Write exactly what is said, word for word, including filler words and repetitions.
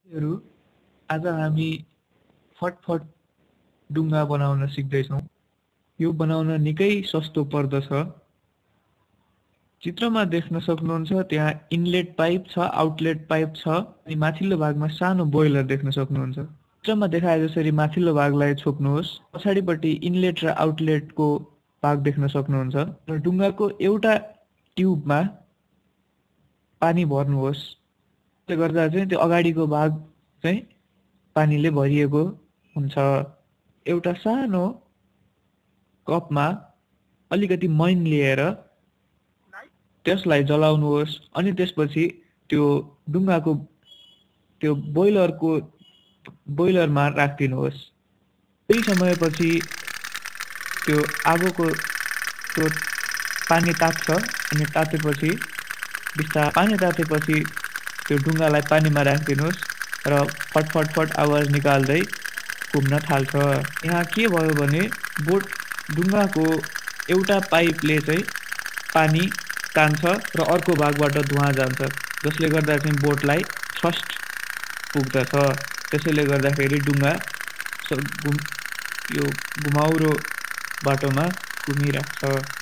हरू आज हामी फटफट डुङ्गा बनाउन सिक्दैछौँ। यो बनाउन निकै सस्तो पर्दछ। चित्रमा देख्न सक्नुहुन्छ त्यहाँ इनलेट पाइप छ, आउटलेट पाइप छ अनि माथिल्लो भागमा सानो बोइलर देख्न सक्नुहुन्छ। चित्रमा देखाए जसरी माथिल्लो भागलाई छोप्नुहोस्। पछाडिपट्टि इनलेट र आउटलेटको भाग देख्न सक्नुहुन्छ र डुङ्गाको एउटा ट्युबमा पानी भर्नुहोस्। त्यसले गर्दा चाहिँ त्यो अगाडिको भाग चाहिँ पानीले भरिएको हुन्छ। एउटा सानो कपमा अलिकति मैन लिएर त्यसलाई जलाउनुहोस् अनि त्यसपछि त्यो डुङ्गाको त्यो बोइलरको बोइलरमा राखिदिनुहोस्। केही समयपछि त्यो आगोको त्यो पानी तात्छ अनि तातेपछि बिस्तारै पानी तातेपछि त्यो डुङ्गालाई पानीमा राखिदिनुहोस् र फटफट फट आवाज निकाल्दै घुम्न थाल्छ। यहाँ के भयो भने बोट डुङ्गाको एउटा पाइपले चाहिँ पानी तान्छ र अर्को भागबाट धुवा जान्छ, जसले गर्दा चाहिँ बोटलाई थ्रस्ट पुग्दछ। त्यसैले गर्दाखेरि डुङ्गा घुम यो घुमाउरो बाटोमा घुमिरहेको छ।